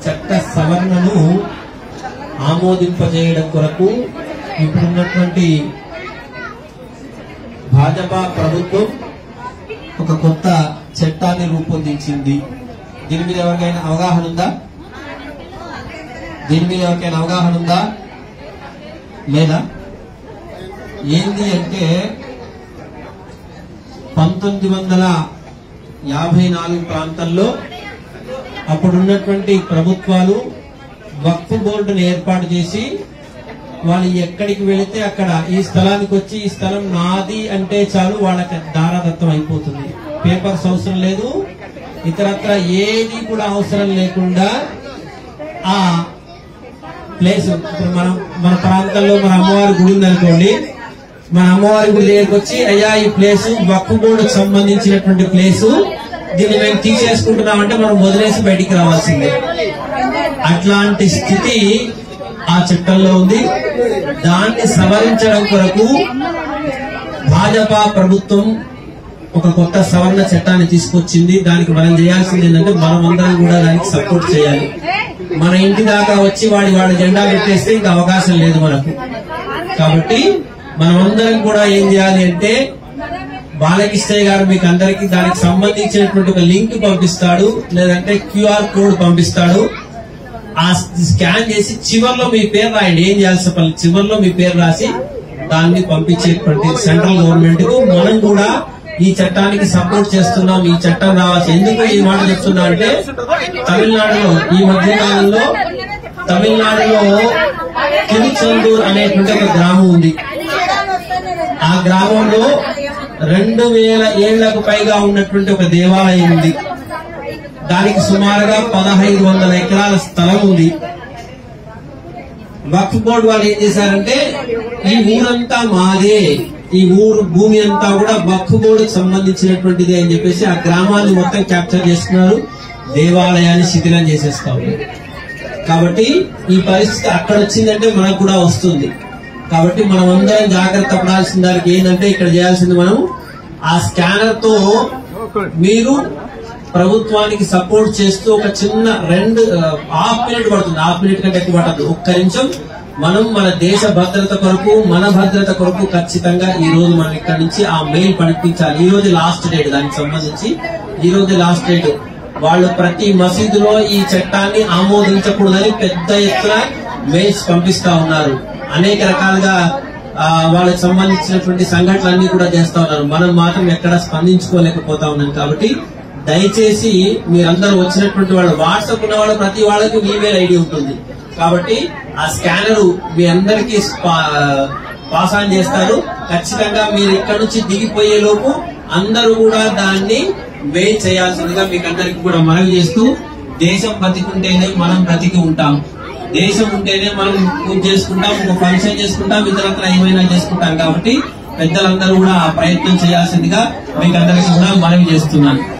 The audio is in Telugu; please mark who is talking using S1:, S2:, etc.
S1: చట్ట సవరణను ఆమోదింపజేయడం కొరకు ఇప్పుడున్నటువంటి భాజపా ప్రభుత్వం ఒక కొత్త చట్టాన్ని రూపొందించింది. దీని మీద ఎవరికైనా అవగాహన ఉందా? లేదా? ఏంది అంటే 1954 ప్రాంతంలో అప్పుడున్నటువంటి ప్రభుత్వాలు వక్ఫ్ బోర్డును ఏర్పాటు చేసి వాళ్ళు ఎక్కడికి వెళితే అక్కడ ఈ స్థలానికి వచ్చి ఈ స్థలం నాది అంటే చాలు వాళ్ళకి దారాదత్తం అయిపోతుంది. పేపర్స్ అవసరం లేదు, ఇతరత్ర ఏది కూడా అవసరం లేకుండా ఆ ప్లేస్ మన ప్రాంతంలో మన అమ్మవారి గుడి ఉందనుకోండి, మన అమ్మవారి గుడి దగ్గరికి వచ్చి అయ్యా ఈ ప్లేస్ వక్ఫ్ బోర్డుకు సంబంధించినటువంటి ప్లేసు, దీన్ని మేము తీసేసుకుంటున్నామంటే మనం వదిలేసి బయటికి రావాల్సిందే. అట్లాంటి స్థితి ఆ చట్టంలో ఉంది. దాన్ని సవరించడం కొరకు భాజపా ప్రభుత్వం ఒక కొత్త సవరణ చట్టాన్ని తీసుకొచ్చింది. దానికి మనం చేయాల్సింది ఏంటంటే మనమందరం కూడా దానికి సపోర్ట్ చేయాలి. మన ఇంటి దాకా వచ్చి వాడి జెండా పెట్టేస్తే ఇంకా అవకాశం లేదు మనకు. కాబట్టి మనమందరం కూడా ఏం చేయాలి అంటే బాలకృష్ణయ్య గారు మీకు అందరికీ దానికి సంబంధించినటువంటి ఒక లింక్ పంపిస్తాడు, లేదంటే QR కోడ్ పంపిస్తాడు. ఆ స్కాన్ చేసి చివర్లో మీ పేరు రాయండి. ఏం చేయాల్సిన పని, చివర్లో మీ పేరు రాసి దాన్ని పంపించేటువంటి సెంట్రల్ గవర్నమెంట్ కు మనం కూడా ఈ చట్టానికి సపోర్ట్ చేస్తున్నాం. ఈ చట్టం రావాల్సి ఎందుకు ఈ మాట చెప్తున్నా అంటే తమిళనాడులో ఈ మధ్య కాలంలో తిరుచెందూర్ అనేటువంటి ఒక గ్రామం ఉంది. ఆ గ్రామంలో 2000 ఏళ్లకు పైగా ఉన్నటువంటి ఒక దేవాలయం ఉంది. దానికి సుమారుగా 1500 ఎకరాల స్థలం ఉంది. వక్ఫ్ బోర్డు వాళ్ళు ఏం చేశారంటే ఈ ఊరంతా మాదే, ఈ ఊరు భూమి అంతా కూడా వక్ఫ్ బోర్డుకు సంబంధించినటువంటిది అని చెప్పేసి ఆ గ్రామాన్ని మొత్తం క్యాప్చర్ చేస్తున్నారు, దేవాలయాన్ని శిథిలం చేసేస్తా ఉన్నారు. కాబట్టి ఈ పరిస్థితి అక్కడ వచ్చిందంటే మనకు కూడా వస్తుంది. కాబట్టి మనం అందరం జాగ్రత్త పడాల్సిన దానికి ఏంటంటే ఇక్కడ చేయాల్సింది మనం ఆ స్కానర్ తో మీరు ప్రభుత్వానికి సపోర్ట్ చేస్తూ ఒక చిన్న హాఫ్ మినిట్ పడుతుంది, హాఫ్ మినిట్ కంటే ఎక్కువ పడదు, ఒక్క నిమిషం మనం మన దేశ భద్రత కొరకు మన భద్రత కొరకు ఖచ్చితంగా ఈ రోజు మనం ఇక్కడ నుంచి ఆ మెయిల్ పంపించాలి. ఈ రోజు లాస్ట్ డేట్, దానికి సంబంధించి ఈ రోజు లాస్ట్ డేట్. వాళ్ళు ప్రతి మసీదులో ఈ చట్టాన్ని ఆమోదించకూడదని పెద్ద ఎత్తున మెయిల్స్ పంపిస్తా ఉన్నారు. అనేక రకాలుగా వాళ్ళకి సంబంధించినటువంటి సంఘటనలన్నీ కూడా చేస్తా ఉన్నారు. మనం మాత్రం ఎక్కడ స్పందించుకోలేకపోతా ఉన్నాం. కాబట్టి దయచేసి మీరందరూ వచ్చినటువంటి వాళ్ళు వాట్సాప్ ఉన్న వాళ్ళు ప్రతి వాళ్ళకి ఈమెయిల్ ఐడి ఉంటుంది. కాబట్టి ఆ స్కానర్ మీ అందరికీ పాస్ ఆన్ చేస్తారు. ఖచ్చితంగా మీరు ఇక్కడ నుంచి దిగిపోయే లోపు అందరూ కూడా దాన్ని మెయిల్ చేయాల్సిందిగా మీకు అందరికీ కూడా మనవి చేస్తూ, దేశం బతికుంటేనే మనం బ్రతికి ఉంటాం, దేశం ఉంటేనే మనం పూజ చేసుకుంటాం, ఒక ఫంక్షన్ చేసుకుంటాం, ఇతరత్ర ఏమైనా చేసుకుంటాం. కాబట్టి పెద్దలందరూ కూడా ఆ ప్రయత్నం చేయాల్సిందిగా మీకు అందరికీ కూడా మనవి చేస్తున్నాను.